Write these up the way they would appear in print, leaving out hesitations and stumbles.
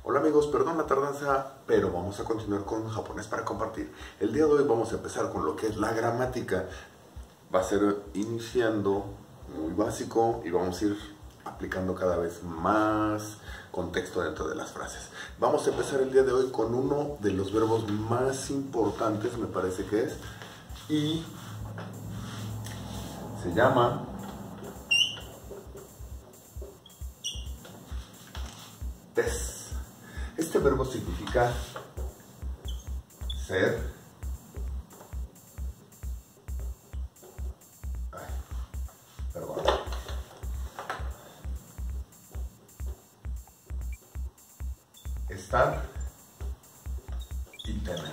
Hola amigos, perdón la tardanza, pero vamos a continuar con japonés para compartir. El día de hoy vamos a empezar con lo que es la gramática. Va a ser iniciando muy básico y vamos a ir aplicando cada vez más contexto dentro de las frases. Vamos a empezar el día de hoy con uno de los verbos más importantes, me parece que es, y se llama des. Este verbo significa ser, estar y tener.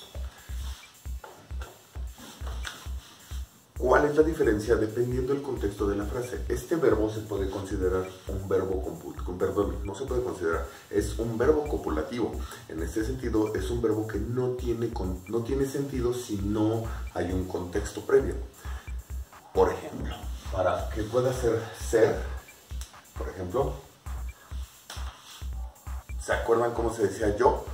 ¿Cuál es la diferencia? Dependiendo del contexto de la frase. Este verbo se puede considerar un verbo no se puede considerar, es un verbo copulativo. En este sentido, es un verbo que no tiene sentido si no hay un contexto previo. Por ejemplo, para que pueda ser, por ejemplo, ¿se acuerdan cómo se decía yo?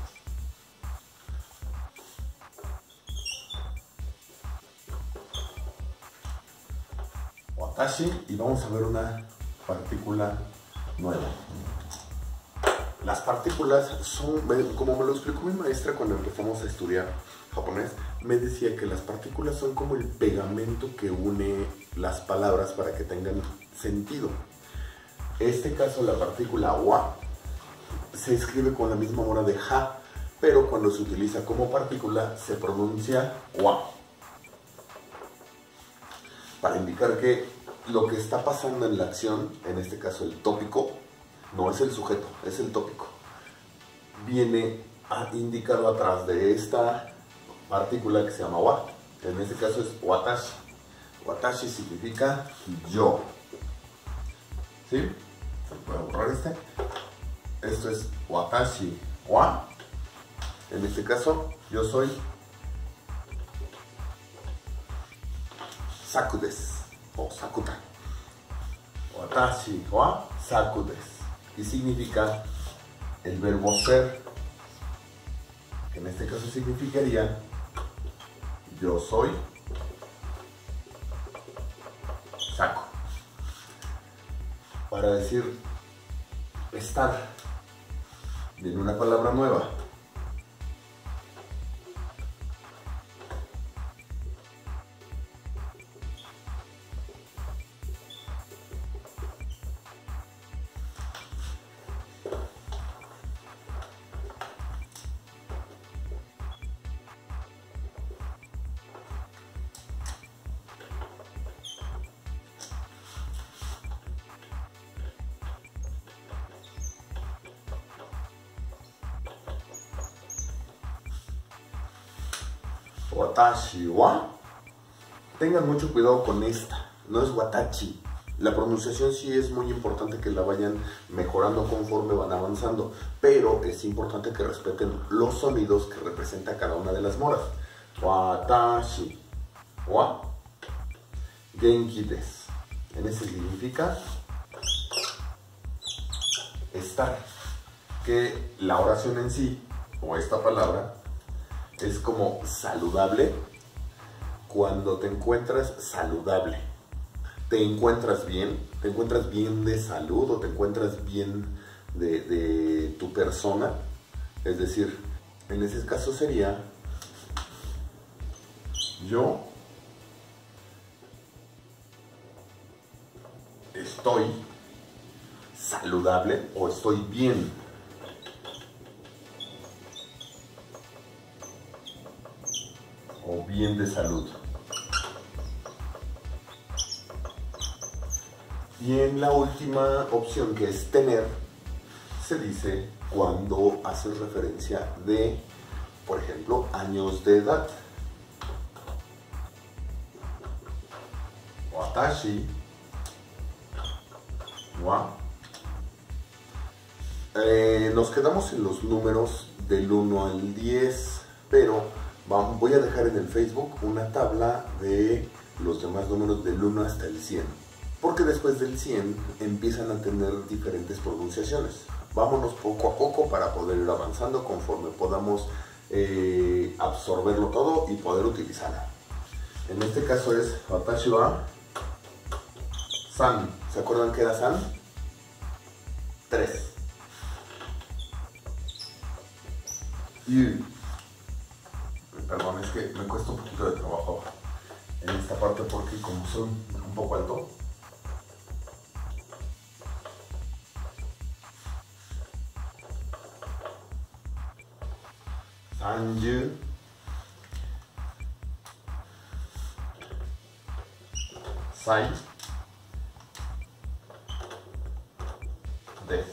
Watashi, y vamos a ver una partícula nueva. Las partículas son, como me lo explicó mi maestra cuando empezamos a estudiar japonés, me decía que las partículas son como el pegamento que une las palabras para que tengan sentido. En este caso, la partícula wa se escribe con la misma hora de ja, pero cuando se utiliza como partícula se pronuncia wa, para indicar que lo que está pasando en la acción, en este caso el tópico, no es el sujeto, es el tópico, viene indicado atrás de esta partícula que se llama wa. En este caso es watashi. Watashi significa yo. ¿Sí? Se puede borrar este. Esto es watashi wa. En este caso, yo soy saku desu o sakuta. Watashi wa saku desu. Y significa el verbo ser, que en este caso significaría yo soy saku. Para decir estar, viene una palabra nueva. Watashi wa. Tengan mucho cuidado con esta, no es watachi. La pronunciación sí es muy importante que la vayan mejorando conforme van avanzando, pero es importante que respeten los sonidos que representa cada una de las moras. Watashi wa genki desu. En ese significa estar, que la oración en sí, o esta palabra, es como saludable. Cuando te encuentras saludable, te encuentras bien de salud, o te encuentras bien de tu persona. Es decir, en ese caso sería yo estoy saludable o estoy bien. O bien de salud. Y en la última opción, que es tener, se dice cuando hace referencia de, por ejemplo, años de edad. Watashi wa. Nos quedamos en los números del 1 al 10, pero voy a dejar en el Facebook una tabla de los demás números del 1 hasta el 100. Porque después del 100 empiezan a tener diferentes pronunciaciones. vámonos poco a poco para poder ir avanzando conforme podamos absorberlo todo y poder utilizarlo. En este caso es Watashi wa san. ¿Se acuerdan que era san? 3. Yu. Perdón, es que me cuesta un poquito de trabajo en esta parte porque como son un poco alto. Sanju. Sai. Des.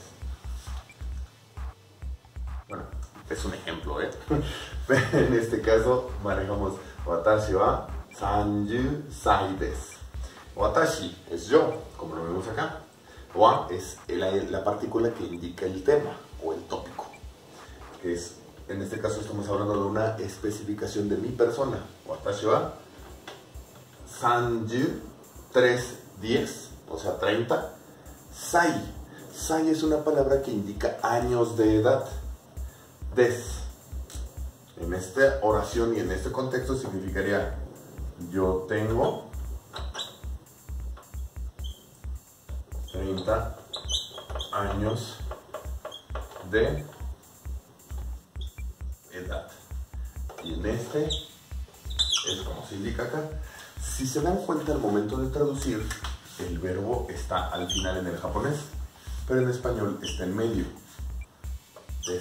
Bueno, es un ejemplo, en este caso manejamos Watashi wa 30 sai desu. Watashi es yo, como lo vemos acá. Wa es la partícula que indica el tema o el tópico. En este caso estamos hablando de una especificación de mi persona. Watashi wa 30, 10, o sea 30. Sai. Sai es una palabra que indica años de edad. Des. En esta oración y en este contexto significaría yo tengo 30 años de edad. Y en este es como se indica acá. Si se dan cuenta al momento de traducir, el verbo está al final en el japonés, pero en español está en medio. Des.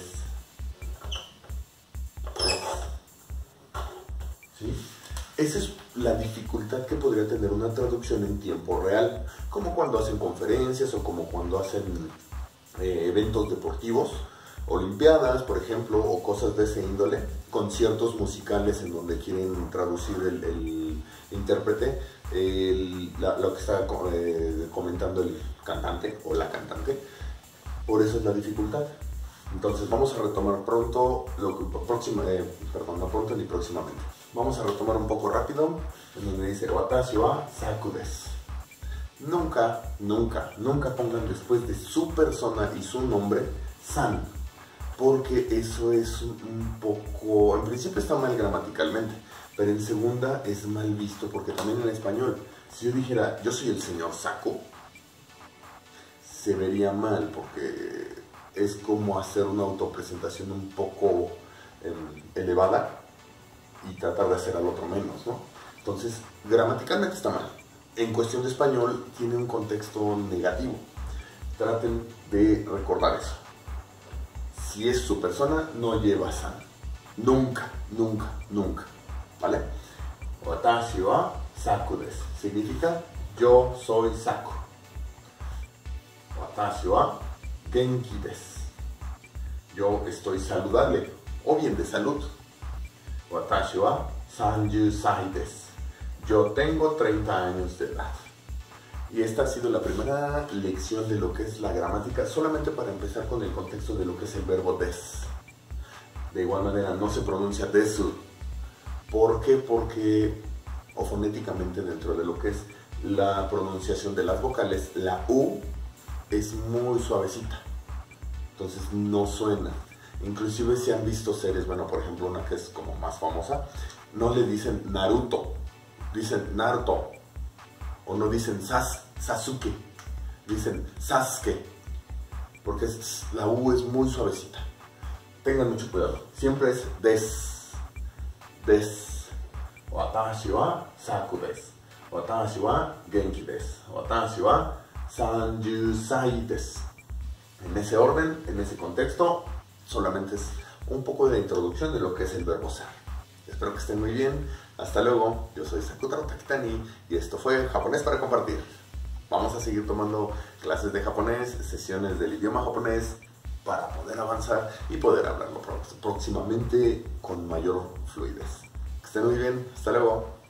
¿Sí? Esa es la dificultad que podría tener una traducción en tiempo real, como cuando hacen conferencias o como cuando hacen eventos deportivos, olimpiadas, por ejemplo, o cosas de ese índole, conciertos musicales en donde quieren traducir el intérprete, lo que está comentando el cantante o la cantante. Por eso es la dificultad. Entonces vamos a retomar pronto, no pronto ni próximamente. Vamos a retomar un poco rápido, en donde dice Watashi wa saku desu. Nunca, nunca, nunca pongan después de su persona y su nombre san, porque eso es un poco, en principio está mal gramaticalmente, pero en segunda es mal visto, porque también en español, si yo dijera yo soy el señor Saco, se vería mal, porque es como hacer una autopresentación un poco elevada y tratar de hacer al otro menos, ¿no? Entonces, gramaticalmente está mal. En cuestión de español, tiene un contexto negativo. Traten de recordar eso. Si es su persona, no lleva san. Nunca, nunca, nunca. ¿Vale? Watashi wa saku desu. Significa yo soy Saku. Watashi wa genki desu. Yo estoy saludable o bien de salud. Watashi wa 30 sai desu. Yo tengo 30 años de edad. Y esta ha sido la primera lección de lo que es la gramática, solamente para empezar con el contexto de lo que es el verbo des. De igual manera, no se pronuncia desu. ¿Por qué? Porque, o fonéticamente dentro de lo que es la pronunciación de las vocales, la U es muy suavecita. Entonces no suena. Inclusive si han visto series, bueno, por ejemplo, una que es como más famosa, no le dicen Naruto, dicen Naruto. O no dicen Sasuke, dicen Sasuke, porque la U es muy suavecita. Tengan mucho cuidado. Siempre es des. Watashi wa saku desu. Watashi wa genki desu. Watashi wa 30 sai desu. En ese orden, en ese contexto, solamente es un poco de introducción de lo que es el verbo ser. Espero que estén muy bien. Hasta luego. Yo soy Sakutaro Takitani y esto fue Japonés para Compartir. Vamos a seguir tomando clases de japonés, sesiones del idioma japonés para poder avanzar y poder hablarlo próximamente con mayor fluidez. Que estén muy bien. Hasta luego.